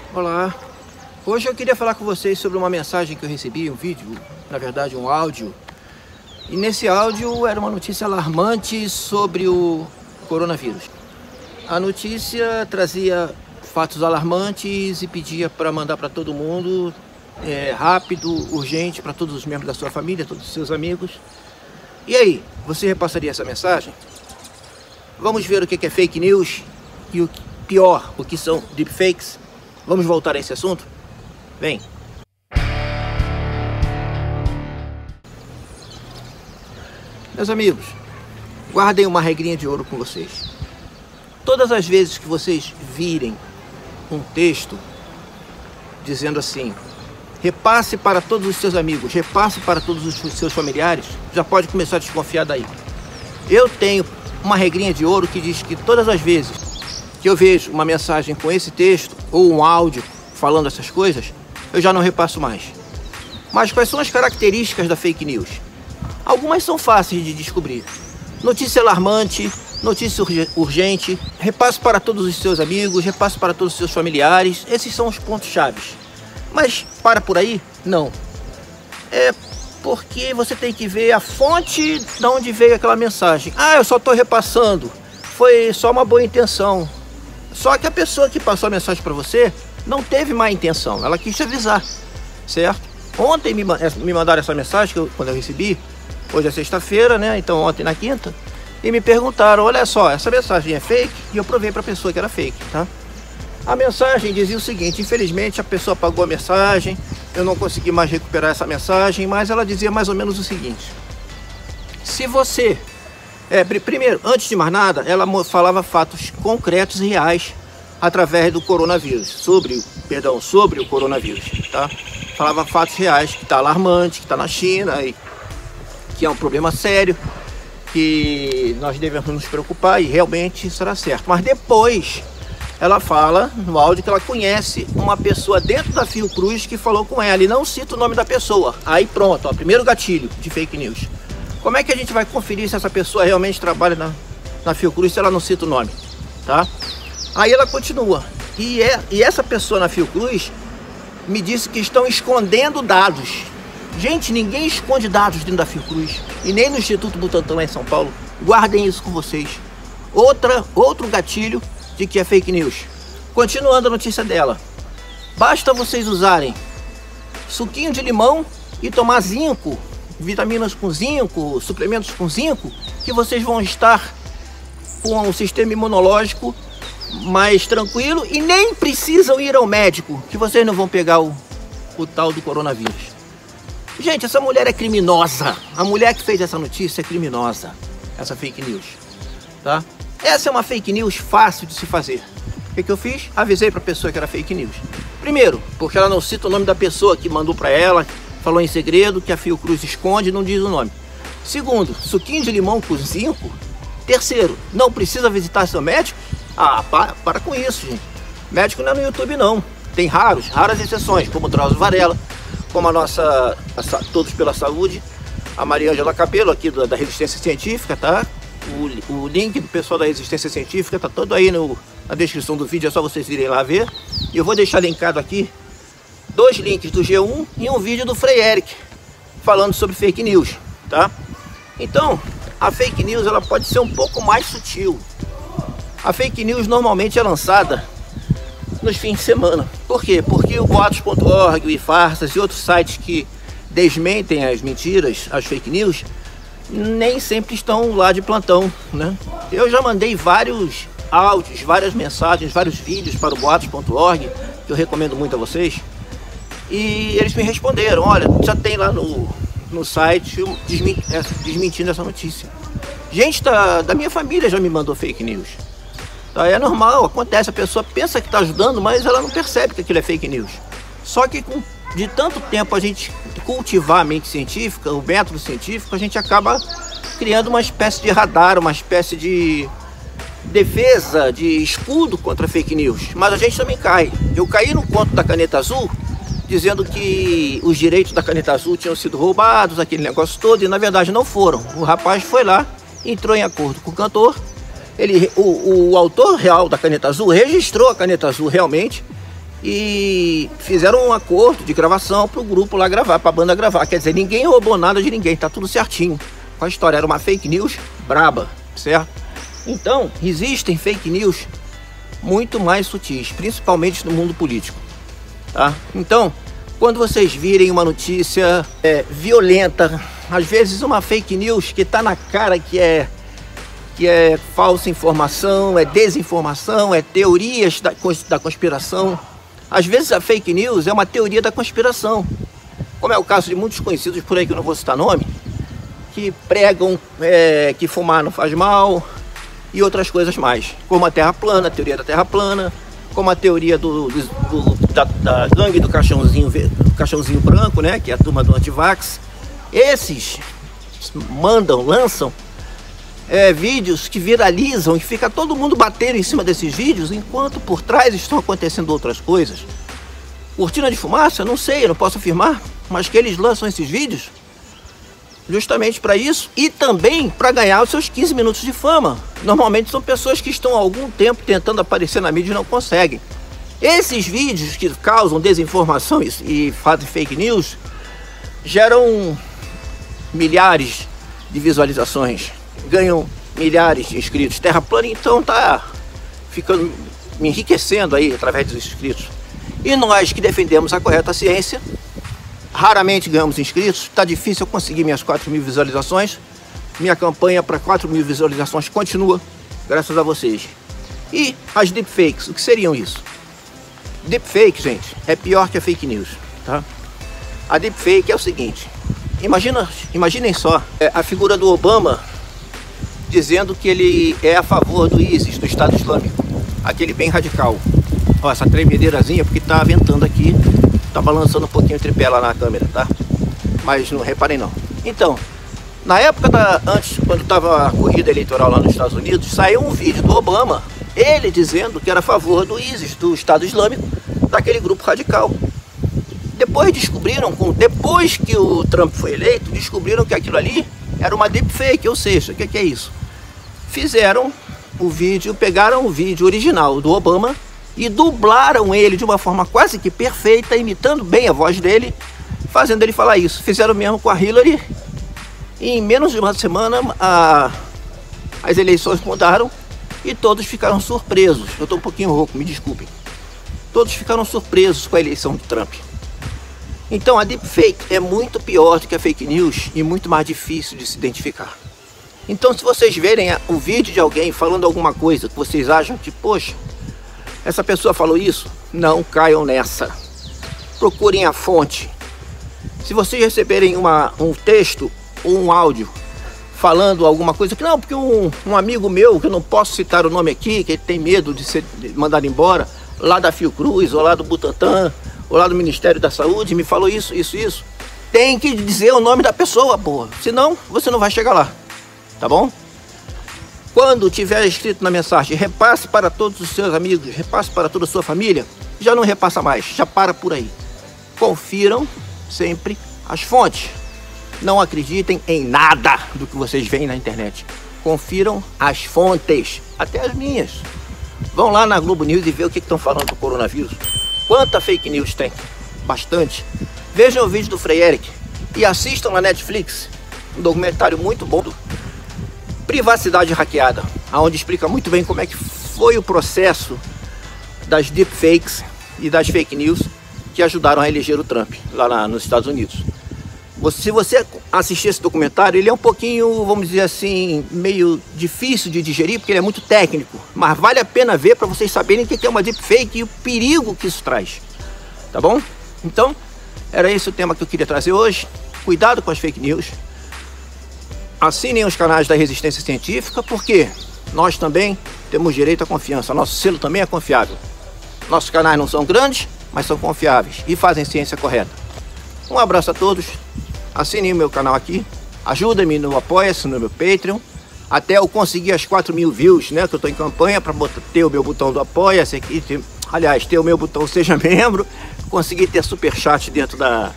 Olá, hoje eu queria falar com vocês sobre uma mensagem que eu recebi, um vídeo, na verdade um áudio. E nesse áudio era uma notícia alarmante sobre o coronavírus. A notícia trazia fatos alarmantes e pedia para mandar para todo mundo, rápido, urgente, para todos os membros da sua família, todos os seus amigos. E aí, você repassaria essa mensagem? Vamos ver o que é fake news e o pior, o que são deepfakes. Vamos voltar a esse assunto? Vem! Meus amigos, guardem uma regrinha de ouro com vocês. Todas as vezes que vocês virem um texto dizendo assim: repasse para todos os seus amigos, repasse para todos os seus familiares, já pode começar a desconfiar daí. Eu tenho uma regrinha de ouro que diz que todas as vezes que eu vejo uma mensagem com esse texto ou um áudio falando essas coisas, eu já não repasso mais. Mas quais são as características da fake news? Algumas são fáceis de descobrir. Notícia alarmante, notícia urgente, repasse para todos os seus amigos, repasse para todos os seus familiares. Esses são os pontos chaves. Mas para por aí? Não. É porque você tem que ver a fonte de onde veio aquela mensagem. Ah, eu só estou repassando. Foi só uma boa intenção. Só que a pessoa que passou a mensagem para você não teve má intenção. Ela quis te avisar, certo? Ontem me mandaram essa mensagem, quando eu recebi. Hoje é sexta-feira, né? Então ontem na quinta. E me perguntaram, olha só, essa mensagem é fake? E eu provei para a pessoa que era fake, tá? A mensagem dizia o seguinte: infelizmente a pessoa apagou a mensagem, eu não consegui mais recuperar essa mensagem, mas ela dizia mais ou menos o seguinte: se você... primeiro, antes de mais nada, ela falava fatos concretos e reais através do coronavírus, sobre o coronavírus, tá? Falava fatos reais, que está alarmante, que está na China, e que é um problema sério, que nós devemos nos preocupar, e realmente isso será certo. Mas depois ela fala no áudio que ela conhece uma pessoa dentro da Fiocruz que falou com ela, e não cita o nome da pessoa. Aí pronto, ó, primeiro gatilho de fake news. Como é que a gente vai conferir se essa pessoa realmente trabalha na Fiocruz se ela não cita o nome, tá? Aí ela continua. E essa pessoa na Fiocruz me disse que estão escondendo dados. Gente, ninguém esconde dados dentro da Fiocruz. E nem no Instituto Butantan lá em São Paulo. Guardem isso com vocês. Outro gatilho de que é fake news. Continuando a notícia dela. Basta vocês usarem suquinho de limão e tomar zinco, vitaminas com zinco, suplementos com zinco, que vocês vão estar com um sistema imunológico mais tranquilo e nem precisam ir ao médico, que vocês não vão pegar o tal do coronavírus. Gente, essa mulher é criminosa. A mulher que fez essa notícia é criminosa. Essa fake news, tá? Essa é uma fake news fácil de se fazer. O que eu fiz? Avisei para a pessoa que era fake news. Primeiro, porque ela não cita o nome da pessoa que mandou para ela, falou em segredo, que a Fiocruz esconde e não diz o nome. Segundo, suquinho de limão com zinco. Terceiro, não precisa visitar seu médico? Ah, para com isso, gente. Médico não é no YouTube, não. Tem raras exceções, como o Drauzio Varela, como a nossa Todos pela Saúde, a Mariângela Capello, aqui da Resistência Científica, tá? O link do pessoal da Resistência Científica tá todo aí na descrição do vídeo, é só vocês irem lá ver. E eu vou deixar linkado aqui 2 links do G1 e um vídeo do Frei Eric falando sobre fake news, tá? Então, a fake news ela pode ser um pouco mais sutil. A fake news normalmente é lançada nos fins de semana. Por quê? Porque o boatos.org, o iFarsas e outros sites que desmentem as mentiras, as fake news, nem sempre estão lá de plantão, né? Eu já mandei vários áudios, várias mensagens, vários vídeos para o boatos.org, que eu recomendo muito a vocês. E eles me responderam: olha, já tem lá no site desmentindo essa notícia. Gente da minha família já me mandou fake news. Tá? É normal, acontece, a pessoa pensa que está ajudando, mas ela não percebe que aquilo é fake news. Só que de tanto tempo a gente cultivar a mente científica, o método científico, a gente acaba criando uma espécie de radar, uma espécie de defesa, de escudo contra fake news. Mas a gente também cai. Eu caí no conto da caneta azul, dizendo que os direitos da caneta azul tinham sido roubados, aquele negócio todo, e na verdade não foram. O rapaz foi lá, entrou em acordo com o cantor, o autor real da caneta azul registrou a caneta azul realmente, e fizeram um acordo de gravação para o grupo lá gravar, para a banda gravar. Quer dizer, ninguém roubou nada de ninguém, tá tudo certinho com a história. Era uma fake news braba, certo? Então, existem fake news muito mais sutis, principalmente no mundo político, tá? Então, quando vocês virem uma notícia violenta, às vezes uma fake news que tá na cara que é falsa informação, é desinformação, é teorias da conspiração. Às vezes a fake news é uma teoria da conspiração, como é o caso de muitos conhecidos por aí, que eu não vou citar nome, que pregam que fumar não faz mal e outras coisas mais, como a Terra plana, a teoria da Terra plana, como a teoria da gangue do caixãozinho branco, né, que é a turma do antivax. Esses lançam vídeos que viralizam e fica todo mundo batendo em cima desses vídeos, enquanto por trás estão acontecendo outras coisas. Cortina de fumaça? Não sei, eu não posso afirmar, mas que eles lançam esses vídeos justamente para isso e também para ganhar os seus 15 minutos de fama. Normalmente são pessoas que estão há algum tempo tentando aparecer na mídia e não conseguem. Esses vídeos que causam desinformação e fazem fake news geram milhares de visualizações, ganham milhares de inscritos. Terra plana, então, tá ficando me enriquecendo aí através dos inscritos. E nós que defendemos a correta ciência, raramente ganhamos inscritos. Tá difícil eu conseguir minhas 4.000 visualizações. Minha campanha para 4.000 visualizações continua, graças a vocês. E as deepfakes, o que seriam isso? Deepfake, gente, é pior que a fake news, tá? A deepfake é o seguinte: imaginem só a figura do Obama dizendo que ele é a favor do ISIS, do Estado Islâmico, aquele bem radical. Ó, essa tremedeirazinha porque tá ventando aqui, tá balançando um pouquinho o tripé lá na câmera, tá? Mas não reparem não. Então, na época antes, quando tava a corrida eleitoral lá nos Estados Unidos, saiu um vídeo do Obama, ele dizendo que era a favor do ISIS, do Estado Islâmico, daquele grupo radical. Depois depois que o Trump foi eleito, descobriram que aquilo ali era uma deepfake, ou seja, o que é isso? Fizeram o vídeo, pegaram o vídeo original do Obama e dublaram ele de uma forma quase que perfeita, imitando bem a voz dele, fazendo ele falar isso. Fizeram o mesmo com a Hillary. E em menos de uma semana as eleições mudaram e todos ficaram surpresos. Eu estou um pouquinho rouco, me desculpem. Todos ficaram surpresos com a eleição do Trump. Então a deepfake é muito pior do que a fake news e muito mais difícil de se identificar. Então, se vocês verem o vídeo de alguém falando alguma coisa que vocês acham que, poxa, essa pessoa falou isso, não caiam nessa. Procurem a fonte. Se vocês receberem um texto ou um áudio falando alguma coisa que não, porque um amigo meu, que eu não posso citar o nome aqui, que ele tem medo de ser mandado embora, lá da Fiocruz, ou lá do Butantan, ou lá do Ministério da Saúde, me falou isso, tem que dizer o nome da pessoa, porra. Senão, você não vai chegar lá, tá bom? Quando tiver escrito na mensagem, repasse para todos os seus amigos, repasse para toda a sua família, já não repassa mais, já para por aí. Confiram sempre as fontes. Não acreditem em nada do que vocês veem na internet. Confiram as fontes, até as minhas. Vão lá na Globo News e vê o que estão falando do coronavírus. Quanta fake news tem? Bastante. Vejam o vídeo do Frei Eric e assistam na Netflix um documentário muito bom, Privacidade Hackeada, onde explica muito bem como é que foi o processo das deepfakes e das fake news que ajudaram a eleger o Trump lá nos Estados Unidos. Se você assistir esse documentário, ele é um pouquinho, vamos dizer assim, meio difícil de digerir, porque ele é muito técnico, mas vale a pena ver para vocês saberem o que é uma deepfake e o perigo que isso traz, tá bom? Então, era esse o tema que eu queria trazer hoje. Cuidado com as fake news. Assinem os canais da Resistência Científica, porque nós também temos direito à confiança. Nosso selo também é confiável. Nossos canais não são grandes, mas são confiáveis e fazem ciência correta. Um abraço a todos. Assinem o meu canal aqui. Ajuda-me no Apoia-se, no meu Patreon. Até eu conseguir as 4.000 views, né? Que eu estou em campanha para ter o meu botão do Apoia-se aqui. Ter o meu botão Seja Membro. Conseguir ter superchat dentro da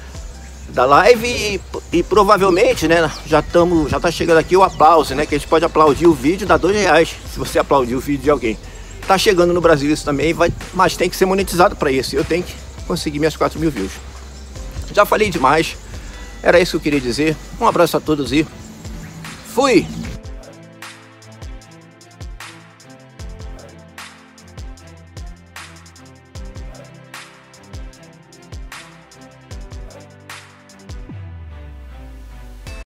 live e provavelmente, né, já tá chegando aqui o aplauso, né, que a gente pode aplaudir o vídeo, dá R$2 se você aplaudir o vídeo de alguém. Tá chegando no Brasil isso também, mas tem que ser monetizado para isso. Eu tenho que conseguir minhas 4.000 views. Já falei demais. Era isso que eu queria dizer. Um abraço a todos e fui!